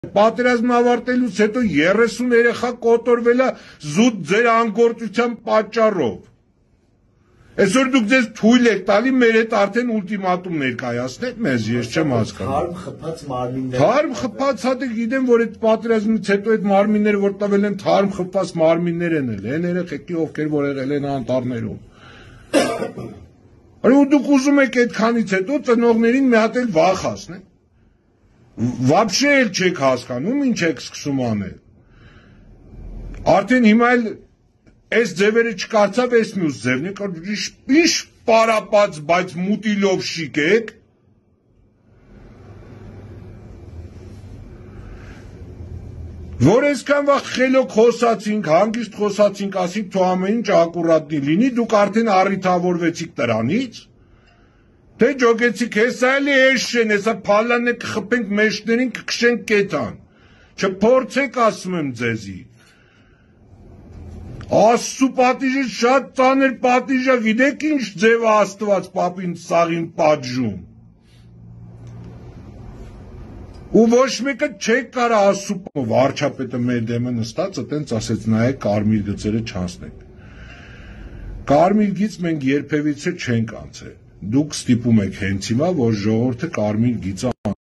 Պատերազմն ավարտելուց հետո 30 երեխա կոտորվել է զուտ ձեր անգործության պատճառով։ Այսօր դուք ձեզ թույլ եք տալի մեր հետ արդեն ուլտիմատում ներկայացնել մեզ, ես չեմ հասկանում։ Թարմ խփած հատը գիտեմ, որ այդ պատերազմից հետո այդ մարմինները որ տվել են թարմ խփած մարմիններ են էլ, այն երեխեքի ովքեր որ եղել են անտառներում։ Ու դուք ուզում եք այդքանից հետո ծնողներին մի հատ էլ վախ հասնել։ Вообще էլ չեք հասկանում ինչ եք սկսում անել։ Արդեն հիմա էլ այս ձևերը չկարծավ այս մյուս ձևն է, ինչ պարապած, բայց մուտիլով շիկ եք։ Որ այսքան վաղ խելոք խոսացինք, հանգիստ խոսացինք, ասիկ թող ամեն ինչ ակուրատնի լինի, դուք արդեն առիթավորվեցիք դրանից։ Թե ջոգեցիք, հեսա էլի էշեն, հեսա պալանը կխպենք մեջներին կքշենք կետան, չփորձեք ասում եմ ձեզի, Աստծու պատիժը շատ ծանր պատիժ է, գիտեք ինչ ձև է Աստված պապին սաղին պատժում, ու ոչ մեկը չեք կարա Աստծու վարչապետը մեր դեմը նստած, տենց ասեց նայեք կարմիր գծերը չանցնեք, կարմիր գիծ մենք երբևիցե չենք անցել, Դուք ստիպում եք հենց հիմա, որ ժողովուրդը կարմիր գիծը